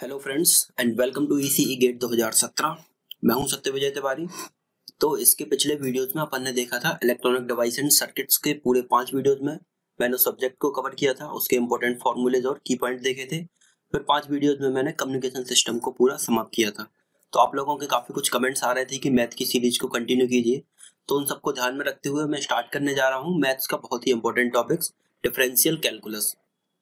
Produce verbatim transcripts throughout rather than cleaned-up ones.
Hello friends and welcome to ECE GATE दो हज़ार सत्रह। मैं हूं सत्य विजय तिवारी। तो इसके पिछले वीडियोस में अपन ने देखा था इलेक्ट्रॉनिक डिवाइस एंड सर्किट्स के पूरे पांच वीडियोस में मैंने उस सब्जेक्ट को कवर किया था, उसके इंपॉर्टेंट फॉर्मूलेज और की पॉइंट देखे थे। फिर पांच वीडियोस में मैंने कम्युनिकेशन सिस्टम को पूरा समाप्त किया था। तो आप लोगों के काफी कुछ कमेंट्स आ रहे थे कि मैथ की सीरीज को कंटिन्यू कीजिए, तो उन सबको ध्यान में रखते हुए मैं स्टार्ट करने जा रहा हूँ मैथ्स का बहुत ही इंपॉर्टेंट टॉपिक्स डिफरेंशियल कैलकुलस।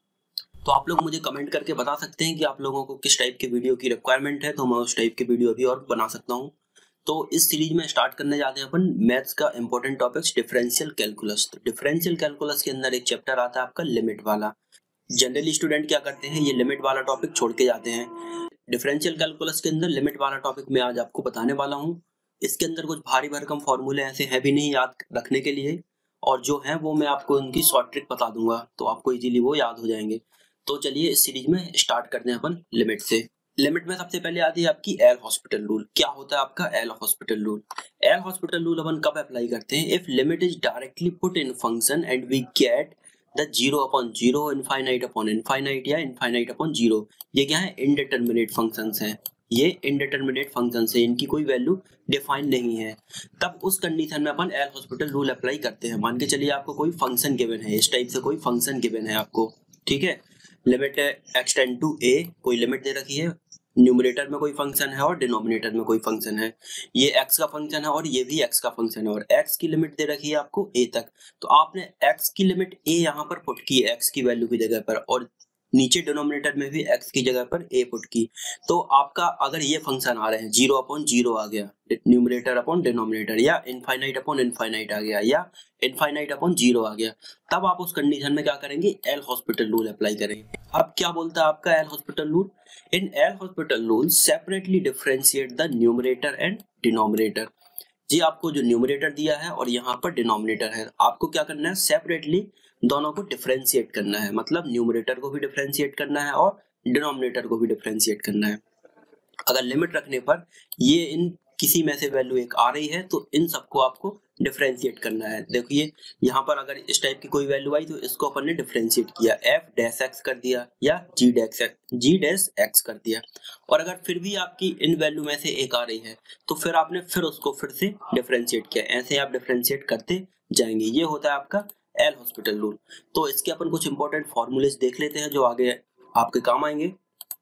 तो आप लोग मुझे कमेंट करके बता सकते हैं कि आप लोगों को किस टाइप के वीडियो की रिक्वायरमेंट है, तो मैं उस टाइप के वीडियो अभी और बना सकता हूं। तो इस सीरीज में स्टार्ट करने जाते हैं अपन मैथ्स का इंपॉर्टेंट टॉपिक्स डिफरेंशियल कैलकुलस। तो डिफरेंशियल कैलकुलस के अंदर एक चैप्टर आता है आपका लिमिट वाला। जनरली स्टूडेंट क्या करते हैं, ये लिमिट वाला टॉपिक छोड़ के जाते हैं। डिफरेंशियल कैलकुलस के अंदर लिमिट वाला टॉपिक मैं आज आपको बताने वाला हूँ। इसके अंदर कुछ भारी भरकम फॉर्मूले ऐसे हैं भी नहीं याद रखने के लिए, और जो है वो मैं आपको उनकी शॉर्ट ट्रिक बता दूंगा, तो आपको इजीली वो याद हो जाएंगे। तो चलिए इस सीरीज में स्टार्ट करते हैं अपन लिमिट से। लिमिट में सबसे पहले आती है आपकी एल हॉस्पिटल रूल। क्या होता है आपका L'Hospital rule? L'Hospital rule अपन कब अप्लाई करते हैं? If limit is directly put in function and we get the zero upon zero, infinite upon infinite या इनफाइनाइट अपॉन जीरो। ये क्या है? इनडिटरमिनेट फंक्शंस हैं। ये इनडिटरमिनेट फंक्शंस है, इनकी कोई वैल्यू डिफाइन नहीं है। तब उस कंडीशन में अपन एल हॉस्पिटल रूल अप्लाई करते हैं। मान के चलिए आपको कोई फंक्शन गिवन है, इस टाइप से कोई फंक्शन गिवन है आपको, ठीक है। Limit x tend to a, कोई लिमिट दे रखी है, न्यूमरेटर में कोई फंक्शन है और डिनोमिनेटर में कोई फंक्शन है। ये एक्स का फंक्शन है और ये भी एक्स का फंक्शन है, और एक्स की लिमिट दे रखी है आपको ए तक। तो आपने एक्स की लिमिट ए यहाँ पर पुट की है एक्स की वैल्यू की जगह पर, और नीचे डिनोमिनेटर में भी एक्स की जगह पर ए पुट की। तो आपका अगर ये फंक्शन आ रहे हैं, जीरो अपॉन जीरो आ गया न्यूमरेटर अपॉन डिनोमिनेटर, या इनफाइनाइट अपॉन इनफाइनाइट आ गया, या इनफाइनाइट अपॉन जीरो आ गया, तब आप उस कंडीशन में क्या करेंगे? एल हॉस्पिटल रूल अप्लाई करेंगे। अब क्या बोलता है आपका L'Hospital rule? In L'Hospital rule separately differentiate the numerator and denominator. जी, आपको जो न्यूमरेटर दिया है और यहाँ पर डिनोमिनेटर है, आपको क्या करना है? सेपरेटली दोनों को डिफरेंशिएट करना है। मतलब न्यूमरेटर को भी डिफरेंशिएट करना है और डिनोमिनेटर को भी डिफरेंशिएट करना है। अगर लिमिट रखने पर ये इन किसी में से वैल्यू एक आ रही है, तो इन सबको आपको डिफरेंशिएट करना है। देखिए यहाँ पर अगर इस टाइप की कोई वैल्यू आई तो इसको अपन ने डिफरेंशिएट किया, एफ डैश एक्स कर दिया या g dash g dash x कर दिया। और अगर फिर भी आपकी इन वैल्यू में से एक आ रही है, तो फिर आपने फिर उसको फिर से डिफरेंशिएट किया। ऐसे आप डिफरेंशिएट करते जाएंगे। ये होता है आपका एल हॉस्पिटल रूल। तो इसके अपन कुछ इंपॉर्टेंट फॉर्मूलेस देख लेते हैं जो आगे आपके काम आएंगे।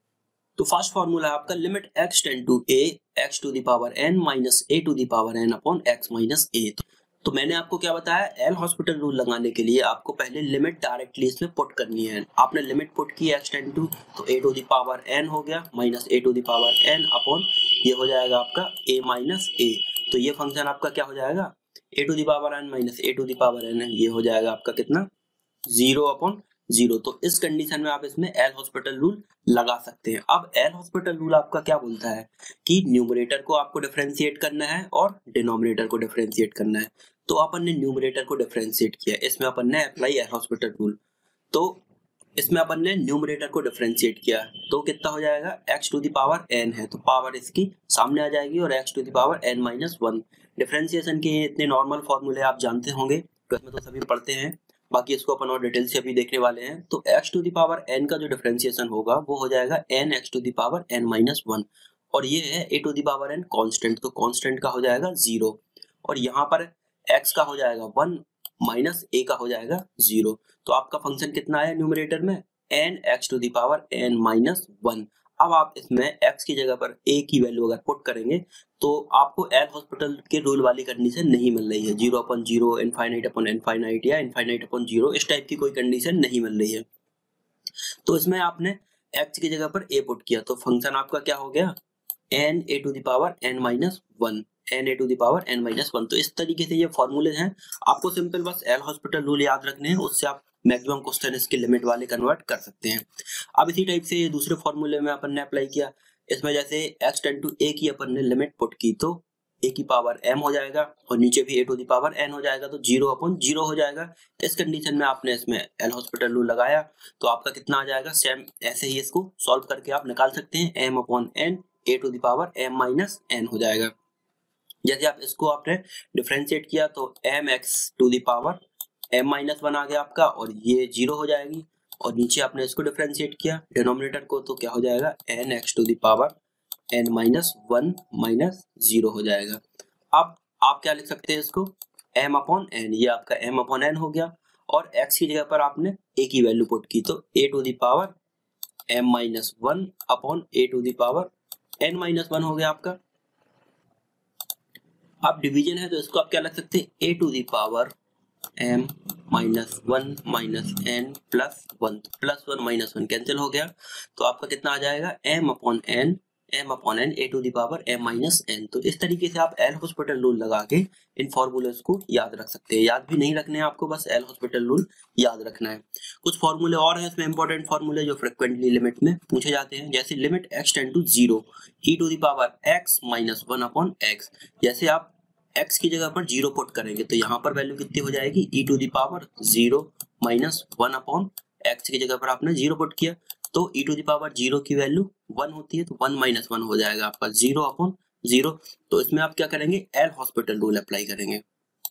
तो फर्स्ट फॉर्मूला है आपका limit x tend to a x to the power n minus a to the power n upon x minus a। तो मैंने आपको क्या बताया? एल हॉस्पिटल रूल लगाने के लिए आपको पहले लिमिट डायरेक्टली इसमें पुट करनी है। आपने लिमिट पुट की x टेंड टू, तो a to the power n हो गया minus a to the power n upon ये हो जाएगा आपका a माइनस a। तो ये फंक्शन आपका क्या हो जाएगा? a to the power n minus a to the power n, ये हो जाएगा आपका कितना? Zero upon zero. तो इस कंडीशन में आप इसमें एल हॉस्पिटल रूल लगा सकते हैं। अब एल हॉस्पिटल रूल आपका क्या बोलता है कि न्यूमरेटर को आपको डिफरेंशिएट करना है और डिनोमिनेटर को डिफरेंशिएट करना है। तो अपन ने न्यूमरेटर को डिफरेंशिएट किया, इसमें अपन ने अप्लाई एल हॉस्पिटल रूल। तो इसमें अपन ने न्यूमरेटर को डिफरेंशिएट किया, तो कितना हो जाएगा? x to the power n है, तो पावर इसकी सामने आ जाएगी, और x to the power n minus one. Differentiation के इतने नॉर्मल फॉर्मूले आप जानते होंगे, तो इसमें तो सभी पढ़ते हैं, बाकी इसको अपन और डिटेल से अभी देखने वाले हैं। तो x to the power n का जो डिफरेंशिएशन होगा वो हो जाएगा n x to the power n minus one, और ये है a to the power n constant, तो कांस्टेंट का हो जाएगा जीरो, और यहाँ पर x का हो जाएगा वन माइनस a का हो जाएगा जीरो। तो आपका फंक्शन कितना आया न्यूमरेटर में? n x to the power n minus one. अब आप इसमें x की जगह पर a की वैल्यू अगर पुट करेंगे तो आपको एल हॉस्पिटल के रूल वाली कंडीशन नहीं मिल रही है। Zero upon zero, infinite upon infinite या इनफाइनाइट अपॉन जीरो, इस टाइप की कोई कंडीशन नहीं मिल रही है। तो इसमें आपने x की जगह पर a पुट किया, तो फंक्शन आपका क्या हो गया? n a to the power n minus one, n a to the power n minus one. तो इस तरीके से ये फॉर्मूले हैं। आपको सिंपल बस एल हॉस्पिटल रूल याद रखने हैं, उससे आप मैक्सिमम क्वेश्चन इसके लिमिट वाले कन्वर्ट कर सकते हैं। अब इसी टाइप से ये दूसरे फॉर्मूले में अपन ने अप्लाई किया। इसमें जैसे x टेंड टू a की अपन ने लिमिट पुट की, तो a की पावर m हो जाएगा और नीचे भी a to the power n हो जाएगा, तो जीरो अपॉन जीरो हो जाएगा। इस कंडीशन में आपने इसमें एल हॉस्पिटल रूल लगाया, तो आपका कितना आ जाएगा? सेम ऐसे ही इसको सॉल्व करके आप निकाल सकते हैं, m upon n a to the power m minus n हो जाएगा। जैसे आप इसको आपने डिफरेंशिएट किया तो m x to the power m minus one आ गया आपका, और ये जीरो हो जाएगी। और नीचे आपने इसको डिफरेंशिएट किया डिनोमिनेटर को, तो क्या हो जाएगा n x to the power n minus one minus zero हो जाएगा। अब आप क्या लिख सकते हैं इसको m अपॉन एन, ये आपका m अपॉन एन हो गया और x की जगह पर आपने a की वैल्यू पुट की तो a to the power m minus one upon a to the power n minus one हो गया आपका। अब डिवीजन है तो इसको आप क्या लिख सकते हैं a to the power m minus one minus n plus one, plus one minus one cancel हो गया तो आपका कितना आ जाएगा m upon n m upon n a to the power m minus n. तो इस तरीके से आप एल हॉस्पिटल रूल लगा के इन फॉर्मूलेस को याद रख सकते हैं। याद भी नहीं रखने हैं आपको, बस एल हॉस्पिटल रूल याद रखना है। कुछ फॉर्मूले और हैं इसमें इंपॉर्टेंट फॉर्मूले जो फ्रिक्वेंटली लिमिट में पूछे जाते हैं, जैसे limit x tend to zero e to the power x minus one upon x. जैसे आप x की जगह पर जीरो पुट करेंगे तो यहाँ पर वैल्यू कितनी हो जाएगी e to the power zero minus one upon x की जगह पर आपने जीरो पुट किया तो e to the power zero की वैल्यू वन होती है तो वन माइनस वन हो जाएगा आपका जीरो अपॉन जीरो। तो इसमें आप क्या करेंगे एल हॉस्पिटल रूल अप्लाई करेंगे।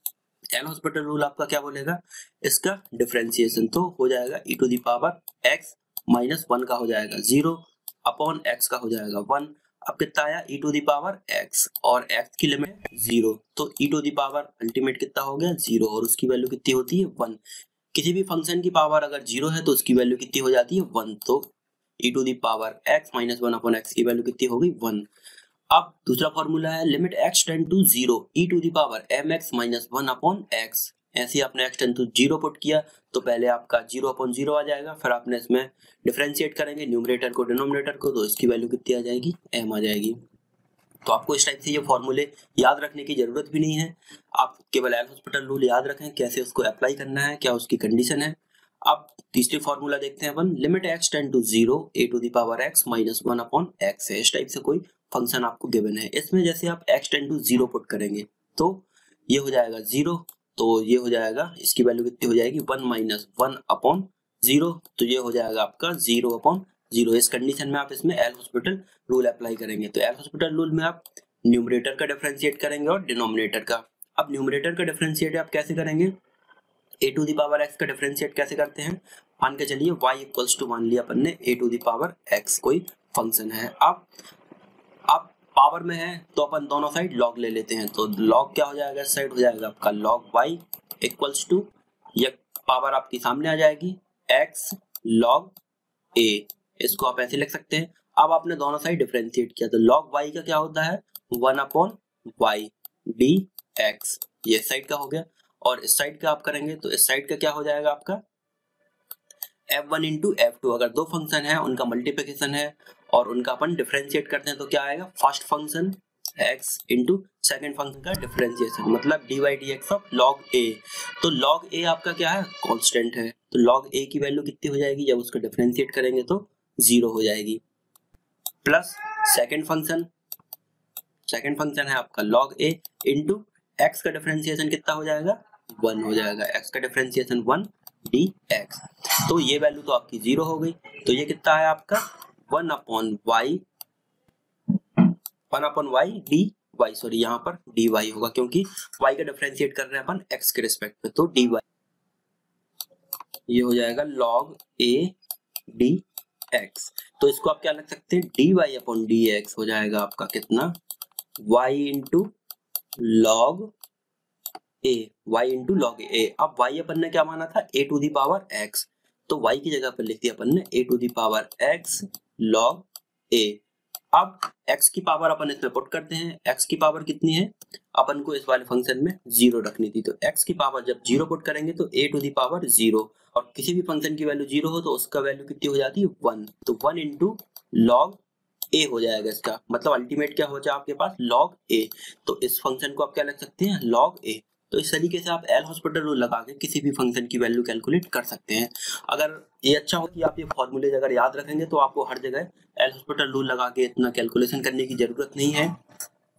एल हॉस्पिटल रूल आपका क्या बोलेगा, इसका डिफरेंशिएशन तो हो जाएगा e to the power x minus one का हो जाएगा जीरो अपॉन x का हो जाएगा वन। अब कितना आया e to the power x और x की लिमिट जीरो तो e to the power ultimate कितना हो गया जीरो और उसकी वैल्यू कितनी होती है वन। किसी भी फंक्शन की पावर अगर जीरो है तो उसकी वैल्यू कितनी हो जाती है वन, तो e to the power x minus one upon x की वैल्यू कितनी हो गई वन। अब दूसरा फॉर्मूला है limit x tend to zero e to the power mx minus one upon x। ऐसे आपने x tend to zero put किया तो पहले आपका जीरो अपॉन जीरो आ जाएगा, फिर आपने इसमें डिफरेंशिएट करेंगे न्यूमरेटर को डिनोमिनेटर को तो इसकी वैल्यू कितनी आ जाएगी m आ जाएगी। तो आपको इस टाइप से ये फॉर्मूले याद रखने की जरूरत भी नहीं है, आप केवल एल हॉस्पिटल रूल याद रखें कैसे उसको अप्लाई करना है, क्या उसकी कंडीशन है। अब तीसरी फॉर्मूला देखते हैं अपन, limit x tend to zero a to the power x minus one upon x है। इस टाइप से कोई फंक्शन आपको गिवन है, इसमें जैसे आप x tend to zero put करेंगे तो ये हो जाएगा जीरो, तो ये हो जाएगा इसकी वैल्यू कितनी हो जाएगी one minus one upon zero, तो ये हो जाएगा आपका जीरो अपॉन जीरो। इस कंडीशन में आप इसमें एल हॉस्पिटल रूल अप्लाई करेंगे तो एल हॉस्पिटल रूल में आप न्यूमरेटर का डिफरेंशिएट करेंगे और डिनोमिनेटर का। अब न्यूमरेटर का डिफरेंशिएट आप कैसे करेंगे, a to the power x का डिफरेंशिएट कैसे करते हैं, मान के चलिए y इक्वल्स टू मान लिया अपन ने a to the power x कोई फंक्शन है। अब अब पावर में है तो अपन दोनों साइड लॉग ले लेते हैं, तो लॉग क्या हो जाएगा इस साइड हो जाएगा आपका लॉग y इक्वल्स टू ये पावर आपकी सामने आ जाएगी x लॉग a, इसको आप ऐसे लिख सकते हैं। अब आपने दोनों साइड डिफरेंशिएट किया तो लॉग y का क्या होता है one upon y d x, ये साइड का हो गया। और इस साइड का आप करेंगे तो इस साइड का क्या हो जाएगा आपका f one into f two. अगर दो फंक्शन है उनका मल्टीप्लिकेशन है और उनका अपन डिफरेंशिएट करते हैं तो क्या आएगा first function x into second function का डिफरेंशिएशन, मतलब d y d x of log a। तो लॉग a आपका क्या है कांस्टेंट है, तो लॉग a की वैल्यू कितनी हो जाएगी जब उसको डिफरेंशिएट करेंगे तो जीरो हो जाएगी, plus second function second function है आपका लॉग a इंटू x का डिफरेंशिएशन कितना हो जाएगा वन हो जाएगा, x का डिफरेंशिएशन वन डी एक्स। तो ये वैल्यू तो आपकी जीरो हो गई, तो ये कितना है आपका one upon y one upon y d y, sorry यहाँ पर डी वाई होगा क्योंकि y का डिफरेंशिएट कर रहे हैं अपन x के रिस्पेक्ट में, तो डी वाई ये हो जाएगा लॉग a डी एक्स। तो इसको आप क्या लिख सकते हैं d y upon d x हो जाएगा आपका कितना y into log a, y into log a। अब y अपन ने क्या माना था a to the power x, तो y की जगह पर लिख दिया अपन ने a to the power x log a। अब x की पावर अपन इसमें पुट करते हैं, x की पावर कितनी है अपन को इस वाले फंक्शन में जीरो रखनी थी, तो x की पावर जब जीरो पुट करेंगे तो a to the power zero, और किसी भी फंक्शन की वैल्यू जीरो हो तो उसका वैल्यू कितनी हो जाती है वन, तो वन इंटू लॉग a हो जाएगा इसका, मतलब अल्टीमेट क्या हो जाए आपके पास लॉग a। तो इस फंक्शन को आप क्या लिख सकते हैं लॉग a। तो इस तरीके से आप एल हॉस्पिटल रूल लगा के किसी भी फंक्शन की वैल्यू कैलकुलेट कर सकते हैं। अगर ये अच्छा हो कि आप ये फॉर्मूले अगर याद रखेंगे तो आपको हर जगह एल हॉस्पिटल रूल लगा के इतना कैलकुलेशन करने की जरूरत नहीं है।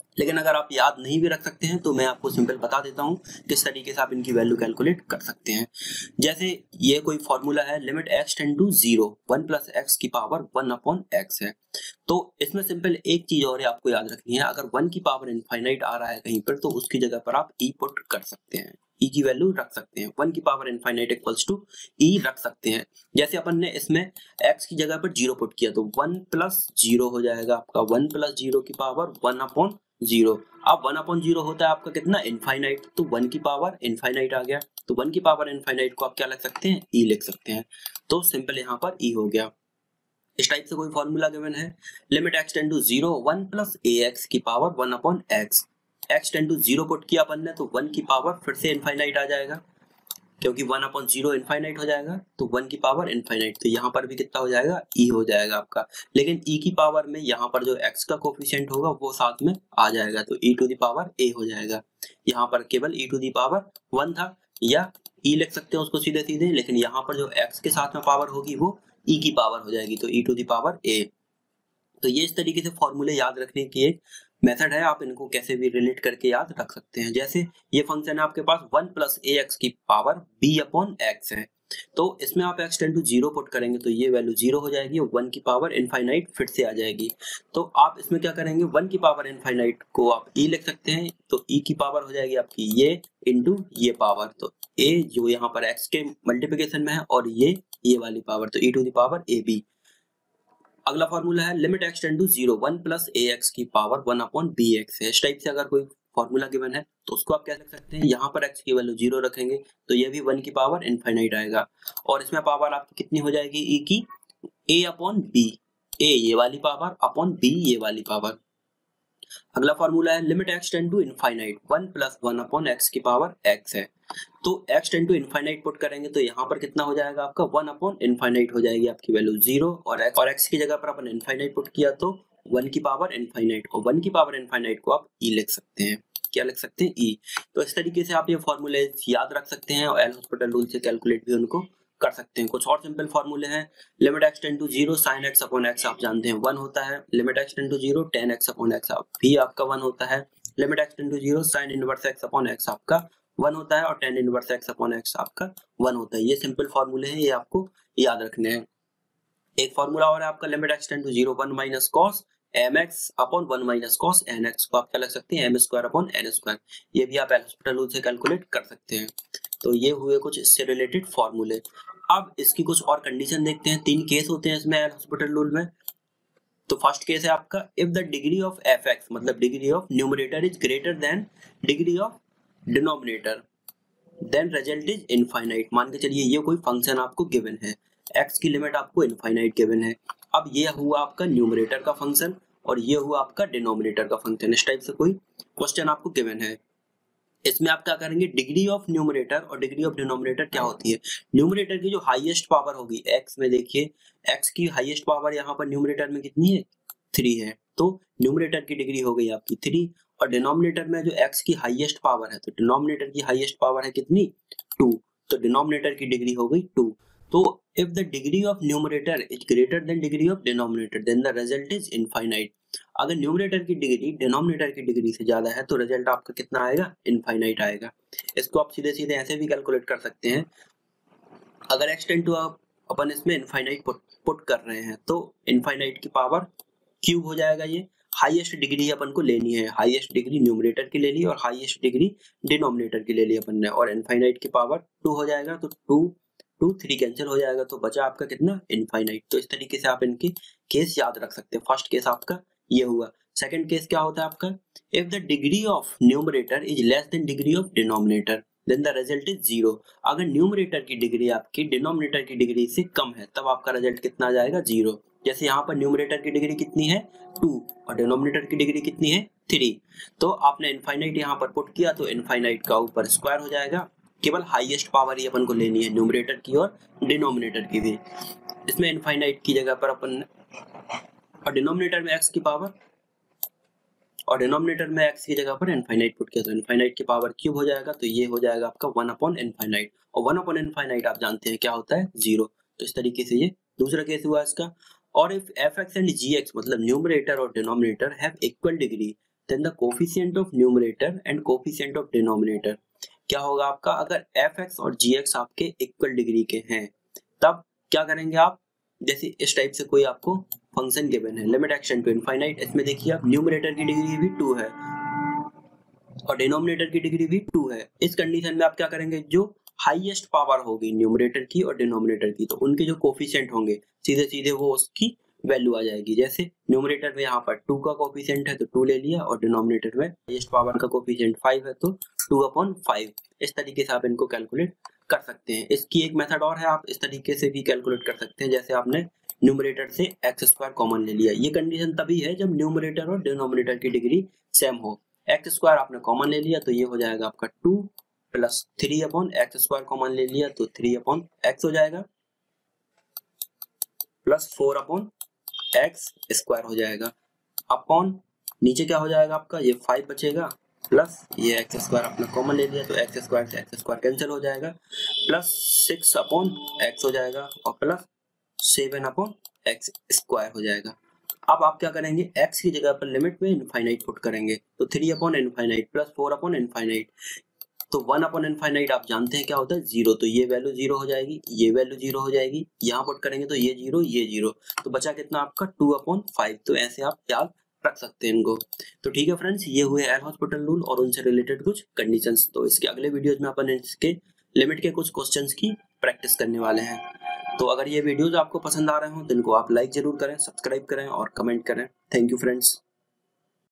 लेकिन अगर आप याद नहीं भी रख सकते हैं तो मैं आपको सिंपल बता देता हूँ किस तरीके से आप इनकी वैल्यू कैलकुलेट कर सकते हैं। जैसे ये कोई फॉर्मूला है, limit x tend to zero, one plus x की पावर वन अपॉन एक्स है। तो इसमें सिंपल एक चीज और आपको याद रखनी है, अगर वन की पावर इनफाइनाइट आ रहा है कहीं पर तो उसकी जगह पर आप ई पुट कर सकते हैं, ई की वैल्यू रख सकते हैं, वन की power infinite equals to e रख सकते हैं। जैसे अपन ने इसमें एक्स की जगह पर जीरो पुट किया तो वन प्लस जीरो हो जाएगा आपका, वन प्लस जीरो की पावर वन अपॉन जीरो। अब वन अपॉन जीरो होता है आपका कितना, इनफाइनाइट, तो वन की पावर इनफाइनाइट आ गया, तो वन की पावर इनफाइनाइट को आप क्या लिख सकते हैं, ई लिख सकते हैं। तो सिंपल यहाँ पर ई हो गया। इस टाइप से कोई फॉर्मूला गिवन है, limit x tend to zero, one plus a x की power one upon x, x tend to zero put किया अपन ने तो वन की पावर फिर से इनफाइनाइट आ जाएगा, क्योंकि वन अपॉन जीरो इनफाइनाइट हो जाएगा तो वन की पावर इनफाइनाइट, तो यहाँ पर भी कितना हो जाएगा, ई हो जाएगा आपका। लेकिन ई की पावर में यहाँ पर जो एक्स का कोफिशिएंट होगा वो साथ में आ जाएगा, तो e to the power a हो जाएगा। यहाँ पर केवल e to the power one था, या ई लिख सकते हैं उसको सीधे सीधे, लेकिन यहाँ पर जो एक्स के साथ में पावर होगी वो ई की पावर हो जाएगी, तो e to the power a. तो ये इस तरीके से फॉर्मूले याद रखने की एक मेथड है, आप इनको कैसे भी रिलेट करके याद रख सकते हैं। जैसे ये फंक्शन है आपके पास वन प्लस ए एक्स की पावर बी अपॉन एक्स है, तो इसमें आप x tend to zero put करेंगे तो ये वैल्यू जीरो हो जाएगी और वन की पावर इनफाइनाइट फिर से आ जाएगी। तो आप इसमें क्या करेंगे, वन की पावर इनफाइनाइट को आप ई लिख सकते हैं, तो ई की पावर हो जाएगी आपकी ये इंटू ये पावर, तो ए जो यहाँ पर एक्स के मल्टीप्लिकेशन में है और ये ये वाली पावर, तो e to the power a b. अगला फॉर्मूला है limit x tend to zero, one plus a x की power one upon b x है। इस टाइप से अगर कोई फॉर्मूला गिवन है तो उसको आप क्या लिख सकते हैं, यहाँ पर एक्स की वैल्यू जीरो रखेंगे तो ये भी वन की पावर इनफाइनाइट आएगा, और इसमें पावर आपकी कितनी हो जाएगी, ई की ए अपॉन बी, ए ये वाली पावर अपॉन बी ये वाली पावर। अगला फॉर्मूला है limit x tend to infinite, one plus one upon x की पावर एक्स है, तो x tend to infinite put करेंगे तो यहाँ पर कितना हो जाएगा आपका, वन अपॉन इनफाइनाइट हो जाएगी आपकी वैल्यू जीरो, और x और x की जगह पर अपन इनफाइनाइट पुट किया तो वन की पावर इनफाइनाइट, और वन की पावर इनफाइनाइट को आप e लिख सकते हैं, क्या लिख सकते हैं, e। तो इस तरीके से आप ये फॉर्मूले याद रख सकते हैं और एल हॉस्पिटल रूल से कैलकुलेट भी उनको कर सकते हैं। कुछ और सिंपल फॉर्मूले हैं, limit x tend to zero, sine x upon x आप जानते हैं वन होता है, limit x tend to zero, tan x upon x भी आपका वन होता है, limit x tend to zero, sine inverse x upon x आपका वन होता है, और tan inverse x upon x आपका वन होता है। ये सिंपल फॉर्मूले हैं, ये आपको याद रखने हैं। एक फॉर्मूला और है आपका, limit x tend to zero, one minus cos m x upon one minus cos n x को आप क्या लग सकते हैं, m square upon n square, ये भी आप एल हॉस्पिटल रूल से कैलकुलेट कर सकते हैं। तो ये हुए कुछ इससे रिलेटेड फॉर्मूले। अब इसकी कुछ और कंडीशन देखते हैं, तीन केस होते हैं इसमें एल हॉस्पिटल रूल में। तो फर्स्ट केस है आपका, if the degree of f x, मतलब degree of numerator is greater than degree of denominator, then result is infinite. मान के चलिए ये कोई फंक्शन आपको गिवन है, x की लिमिट आपको इनफाइनाइट गिवन है, अब ये हुआ आपका न्यूमरेटर का फंक्शन और ये हुआ आपका डिनोमिनेटर का फंक्शन। इस टाइप से कोई क्वेश्चन आपको गिवन है, इसमें आप क्या करेंगे, डिग्री ऑफ न्यूमरेटर और डिग्री ऑफ डिनोमिनेटर क्या होती है, न्यूमरेटर की जो हाईएस्ट पावर होगी x में, देखिए x की हाईएस्ट पावर यहाँ पर न्यूमरेटर में कितनी है, थ्री है, तो न्यूमरेटर की डिग्री हो गई आपकी थ्री, और डिनोमिनेटर में जो x की हाईएस्ट पावर है तो डिनोमिनेटर की हाईएस्ट पावर है कितनी, टू, तो डिनोमिनेटर की डिग्री हो गई टू। तो if the degree of numerator is greater than degree of denominator then the result is infinite. अगर न्यूमरेटर की डिग्री डिनोमिनेटर की डिग्री से ज्यादा है तो रिजल्ट आपका कितना आएगा, इनफाइनाइट आएगा। इसको आप सीधे सीधे ऐसे भी कैलकुलेट कर सकते हैं, अगर x टेंड टू आप अपन इसमें इनफाइनाइट पुट, पुट कर रहे हैं तो इनफाइनाइट की पावर क्यूब हो जाएगा। ये हाईएस्ट डिग्री अपन को लेनी है, हाईएस्ट डिग्री न्यूमरेटर की ले ली और हाईएस्ट डिग्री डिनोमिनेटर की ले ली अपन ने, और इनफाइनाइट की पावर टू हो जाएगा, तो टू टू थ्री कैंसिल हो जाएगा, तो बचा आपका कितना, इनफाइनाइट। तो इस तरीके से आप इनके केस याद रख सकते हैं। फर्स्ट केस आपका ये हुआ। सेकंड केस क्या होता है आपका, if the degree of numerator is less than degree of denominator then the result is zero. अगर न्यूमरेटर की डिग्री आपकी डिनोमिनेटर की डिग्री से कम है तब आपका रिजल्ट कितना आ जाएगा, जीरो। जैसे यहाँ पर न्यूमरेटर की डिग्री कितनी है, टू, और डिनोमिनेटर की डिग्री कितनी है, थ्री, तो आपने इनफाइनाइट यहाँ पर पुट किया तो इनफाइनाइट का ऊपर स्क्वायर हो जाएगा। केवल हाईएस्ट पावर ही अपन को लेनी है, न्यूमरेटर की और डिनोमिनेटर की भी। इसमें इनफाइनाइट की जगह पर अपन, और डिनोमिनेटर में एक्स की पावर, और डिनोमिनेटर में x की जगह पर इनफाइनाइट पुट किया तो इनफाइनाइट की पावर क्यूब हो जाएगा, तो ये हो जाएगा आपका वन अपॉन इनफाइनाइट, और वन अपॉन इनफाइनाइट आप जानते हैं क्या होता है, जीरो। तो इस तरीके से ये दूसरा केस हुआ इसका। और if f x and g x मतलब न्यूमरेटर और denominator have equal degree then the coefficient of numerator and coefficient of denominator. क्या होगा आपका, अगर एफ एक्स और जी एक्स आपके इक्वल डिग्री के हैं तब क्या करेंगे आप, जैसे इस टाइप से कोई आपको फंक्शन गिवन है limit x tend to infinite, इसमें देखिए आप न्यूमरेटर की डिग्री भी टू है और डिनोमिनेटर की डिग्री भी टू है। इस कंडीशन में आप क्या करेंगे, जो हाईएस्ट पावर होगी न्यूमरेटर की और डिनोमिनेटर की, तो उनके जो कोफिशिएंट होंगे सीधे सीधे वो उसकी वैल्यू आ जाएगी। जैसे न्यूमरेटर में यहाँ पर टू का कोफिशिएंट है तो टू ले लिया, और डिनोमिनेटर में हाईएस्ट पावर का कोफिशिएंट फाइव है तो टू अपॉन फाइव। इस तरीके से आप इनको कैलकुलेट कर सकते हैं। इसकी एक मेथड और है, आप इस तरीके से भी कैलकुलेट कर सकते हैं, जैसे आपने न्यूमरेटर से एक्स स्क्वायर कॉमन ले लिया। ये कंडीशन तभी है जब न्यूमरेटर और डिनोमिनेटर की डिग्री सेम हो। एक्स स्क्वायर आपने कॉमन ले लिया तो ये हो जाएगा आपका two plus three upon x square common ले लिया तो थ्री अपॉन एक्स हो जाएगा, plus four upon x square हो जाएगा, अपॉन नीचे क्या हो जाएगा आपका, ये फाइव बचेगा, प्लस ये एक्स स्क्वायर आपने कॉमन ले लिया तो एक्स स्क्वायर से एक्स स्क्वायर कैंसिल हो जाएगा, प्लस सिक्स अपॉन एक्स हो जाएगा और plus seven upon x square हो जाएगा। अब आप क्या करेंगे, x की जगह पर लिमिट में इनफाइनाइट पुट करेंगे तो three upon infinite plus four upon infinite, तो वन अपॉन इनफाइनाइट आप जानते हैं क्या होता है, जीरो, तो ये वैल्यू जीरो हो जाएगी, ये वैल्यू जीरो हो जाएगी, यहाँ पुट करेंगे तो ये जीरो ये जीरो, तो बचा कितना आपका टू अपॉन फाइव। तो ऐसे आप याद रख सकते हैं इनको। तो ठीक है फ्रेंड्स, ये हुए एल हॉस्पिटल रूल और उनसे रिलेटेड कुछ कंडीशंस। तो इसके अगले वीडियोज में अपन इसके लिमिट के कुछ क्वेश्चंस की प्रैक्टिस करने वाले हैं। तो अगर ये वीडियोज आपको पसंद आ रहे हो तो इनको आप लाइक जरूर करें, सब्सक्राइब करें और कमेंट करें। Thank you friends.